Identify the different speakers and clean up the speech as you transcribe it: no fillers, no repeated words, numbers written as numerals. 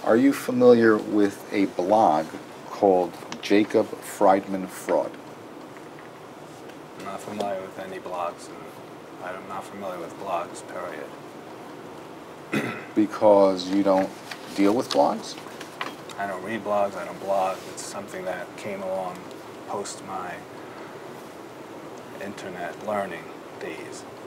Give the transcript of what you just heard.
Speaker 1: Are you familiar with a blog called Jacob Friedman Fraud?
Speaker 2: I'm not familiar with any blogs, and I'm not familiar with blogs, period.
Speaker 1: Because you don't deal with blogs?
Speaker 2: I don't read blogs, I don't blog. It's something that came along post my internet learning days.